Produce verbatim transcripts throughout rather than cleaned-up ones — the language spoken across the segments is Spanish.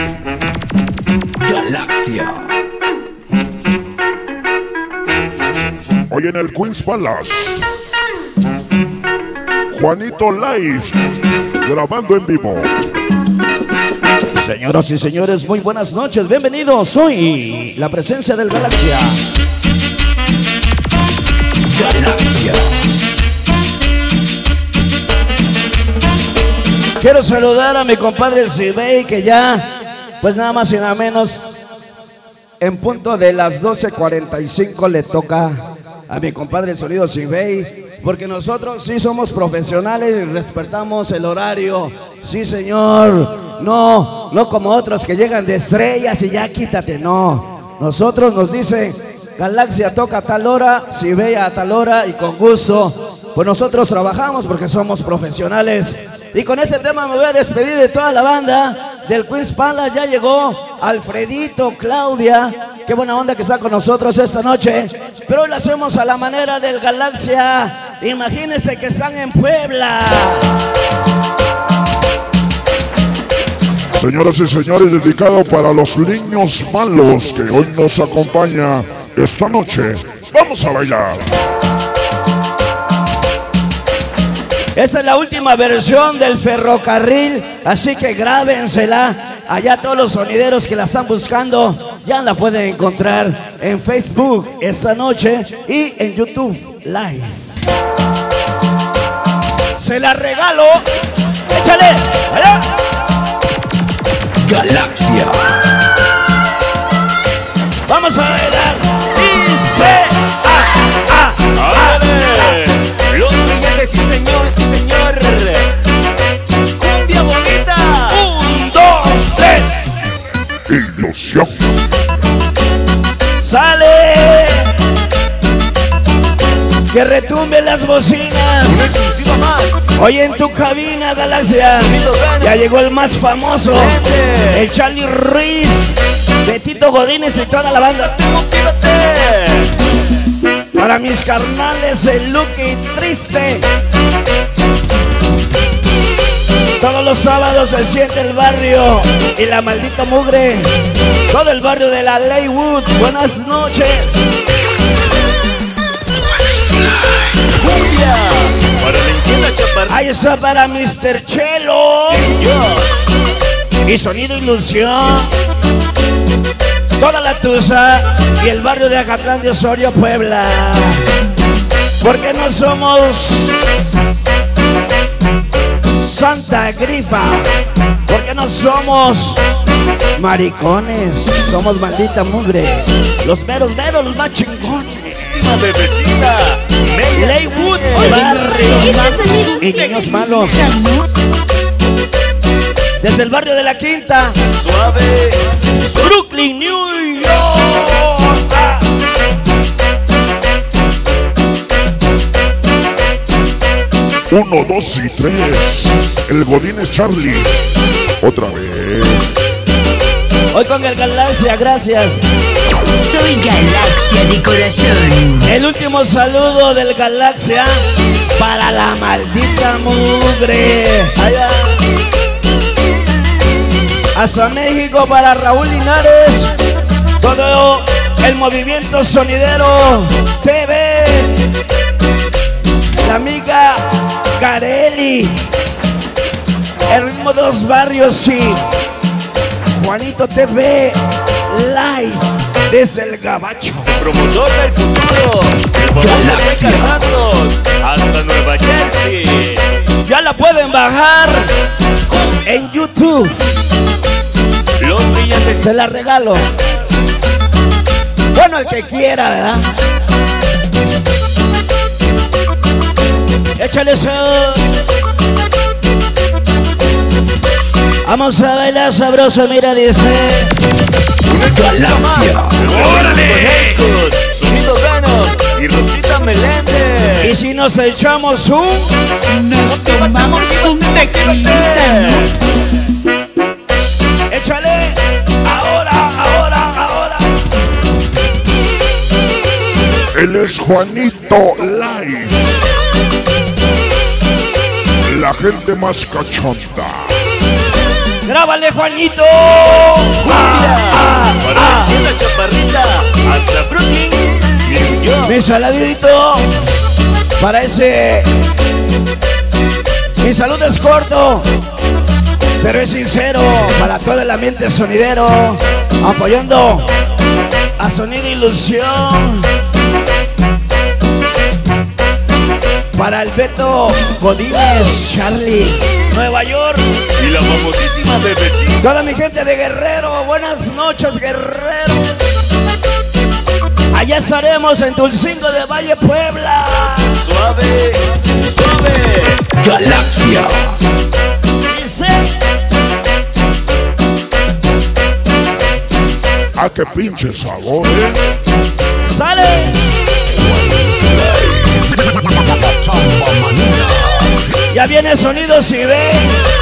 Galaxia. Hoy en el Queen's Palace, Juanito Live, grabando en vivo. Señoras y señores, muy buenas noches, bienvenidos. Soy la presencia del Galaxia. Galaxia. Quiero saludar a mi compadre Sibey, que ya, pues nada más y nada menos, en punto de las doce cuarenta y cinco le toca a mi compadre Sonido Sibey, porque nosotros sí somos profesionales y respetamos el horario. Sí, señor. No, no como otros que llegan de estrellas y ya quítate, no. Nosotros nos dicen, Galaxia toca a tal hora, Sibey a tal hora, y con gusto, pues nosotros trabajamos porque somos profesionales. Y con este tema me voy a despedir de toda la banda del Queen's Palace. Ya llegó Alfredito, Claudia, qué buena onda que está con nosotros esta noche. Pero hoy lo hacemos a la manera del Galaxia. Imagínense que están en Puebla. Señoras y señores, dedicado para los niños malos que hoy nos acompaña esta noche. Vamos a bailar. Esa es la última versión del Ferrocarril, así que grábensela. Allá todos los sonideros que la están buscando ya la pueden encontrar en Facebook esta noche y en YouTube Live. Se la regalo. Échale. Allá. Galaxia. Vamos a bailar. Dice ah, ah, ah, ah. Los brillantes, sí señor, sí señor. Cumbia bonita. Un, dos, tres. Ilusión. Sale. Que retumben las bocinas. Una exclusiva más. Hoy en tu cabina, Galaxia, ya llegó el más famoso, el Charlie Ruiz, Betito Godínez y toda la banda. Para mis carnales, el Lucky Triste. Todos los sábados se siente el barrio y la maldita mugre. Todo el barrio de la Leywood. Buenas noches. Cumbia. Para la entienda, chaparrita. Ahí está para mister Chelo. Y Sonido Ilusión. Toda la Tusa y el barrio de Acatlán de Osorio, Puebla. Porque no somos Santa Grifa. Porque no somos maricones. Somos maldita mugre. Los meros meros, los más chingones. Bebecita. Leywood, barrio y niños malos. Desde el barrio de la Quinta, Suave. Brooklyn, New York. Uno, dos y tres. El Godínez Charlie. Otra vez. Hoy con el Galaxia, gracias. Soy Galaxia de corazón. El último saludo del Galaxia para la maldita mugre. Allá. Hasta México para Raúl Linares. Todo el movimiento sonidero T V. La amiga Carelli. El ritmo de los barrios y Juanito T V Live desde el Gabacho. Promotor del futuro. El famoso Teca Santos. Hasta Nueva Jersey. Ya la pueden bajar en YouTube. Los brillantes. Se la regalo. Bueno, el que quiera, ¿verdad? Échale eso. Vamos a bailar sabroso, mira, dice. Galaxia. ¡Órale! Sonido Gano y Rosita Meléndez. Y si nos echamos un... Nos tomamos un tequilita. Échale. Ahora, ahora, ahora. Él es Juanito Live. La gente más cachonda. Grábale, Juanito. Cumbia. Ah, Para ah, la chaparrita hasta Brooklyn, New York. mi saludito para ese. Mi saludo es corto, pero es sincero para todo el ambiente sonidero, apoyando a Sonido Ilusión. Para el Beto Godínez, Charlie, Nueva York. Y la famosísima bebecita. Toda mi gente de Guerrero, buenas noches, Guerrero. Allá estaremos en Tulcingo de Valle, Puebla. Suave, suave. Galaxia. Dice, ¡Ah, qué pinche sabor, eh! sale. Ya viene Sonido Cibey.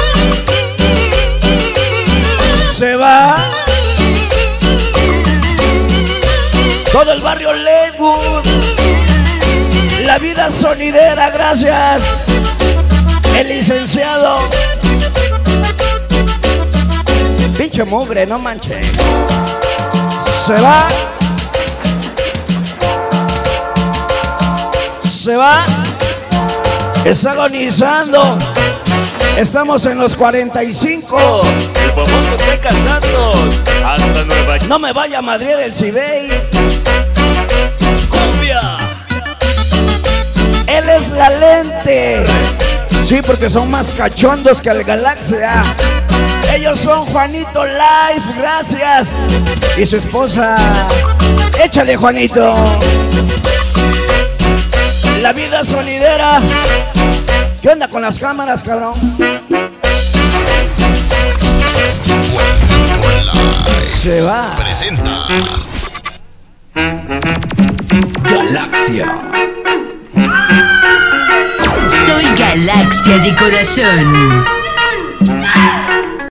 Se va todo el barrio Lakewood. La vida sonidera, gracias. El licenciado. Pinche mugre, no manches. Se va. Se va. Está agonizando. Estamos en los cuarenta y cinco. El famoso Teca Santos hasta Nueva York. No me vaya a Madrid el Cibey. Cumbia. Él es la lente. Sí, porque son más cachondos que el Galaxia. Ellos son Juanito Life, gracias. Y su esposa. Échale, Juanito. La vida sonidera. ¿Qué onda con las cámaras, cabrón? Se va. Presenta Galaxia. Soy Galaxia de corazón.